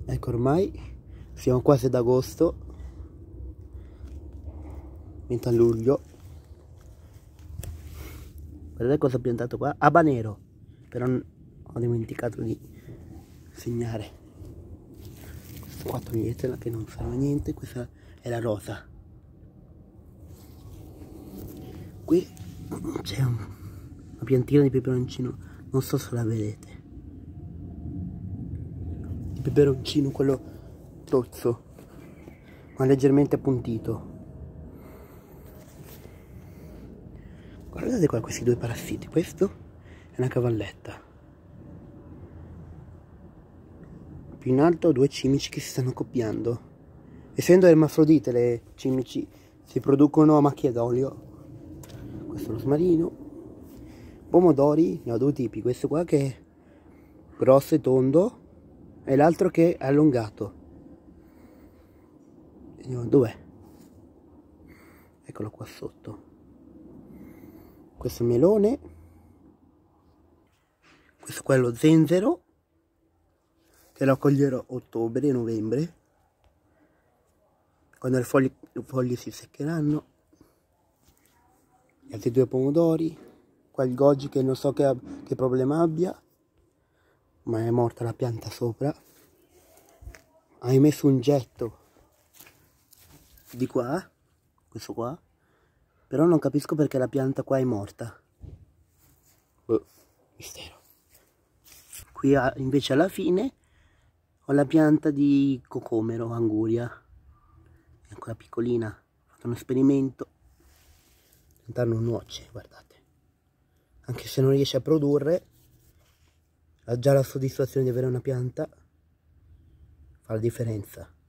Ecco, ormai siamo quasi ad agosto, metà luglio. Guardate cosa ho piantato qua, habanero, però ho dimenticato di segnare. Questa qua toglietela che non serve a niente, questa è la rosa. Qui c'è una piantina di peperoncino, non so se la vedete. Il peperoncino, quello tozzo, ma leggermente appuntito. Guardate qua questi due parassiti, questo è una cavalletta. Più in alto due cimici che si stanno accoppiando. Essendo ermafrodite le cimici si producono a macchia d'olio. Questo è lo rosmarino. Pomodori, ne ho due tipi, questo qua che è grosso e tondo e l'altro che è allungato. Vediamo dov'è. Eccolo qua sotto. Questo è il melone. Questo qua è lo zenzero, che lo coglierò a ottobre e novembre, quando le foglie si seccheranno. Gli altri due pomodori. Qua il goji che non so che problema abbia, ma è morta la pianta sopra. Hai messo un getto di qua, questo qua, però non capisco perché la pianta qua è morta. Mistero. Qui invece alla fine ho la pianta di cocomero, anguria, è ancora piccolina. Ho fatto un esperimento, piantarlo nuoce, guardate. Anche se non riesce a produrre, ha già la soddisfazione di avere una pianta, fa la differenza.